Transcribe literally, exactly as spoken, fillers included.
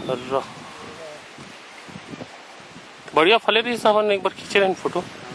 बढ़िया फले रही साहब, एक बार खींचे रहे फोटो।